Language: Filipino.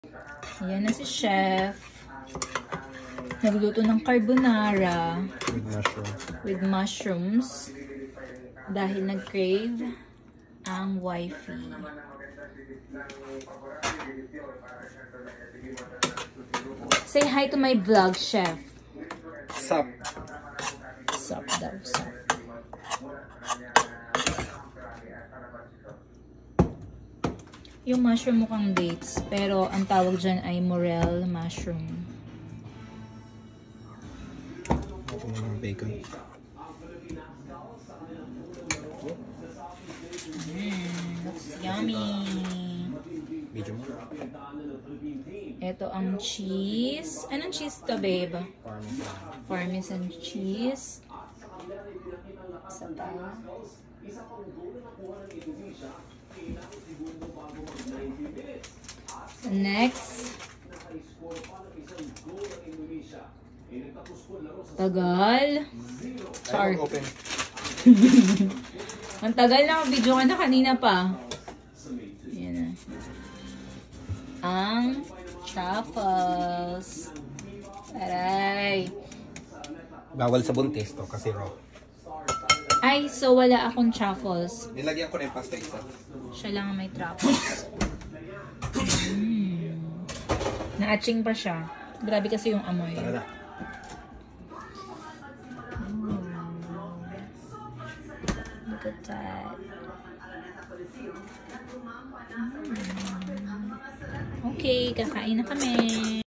Ayan na si Chef. Nagluto ng carbonara. With mushrooms. Dahil nag-crave ang wifey. Say hi to my vlog, Chef. Sup? Sup daw, sup. Yung mushroom mukhang dates, pero ang tawag dyan ay morel mushroom. Ito mga bacon. Looks yummy. Medyo mo. Ito ang cheese. Anong cheese to, babe? Parmesan cheese. Isa pa. Next. Tagal. Char. Open. Ang tagal na, video ka na kanina pa. Ayan na. Ang truffles. Aray. Bawal sa buntis to kasi raw. Ay, so wala akong truffles. Nilagyan ko na yung pasta isa. Siya lang ang may truffles. Na-atching pa siya. Grabe kasi yung amoy. Tara na. Look at that. Okay, kakain na kami.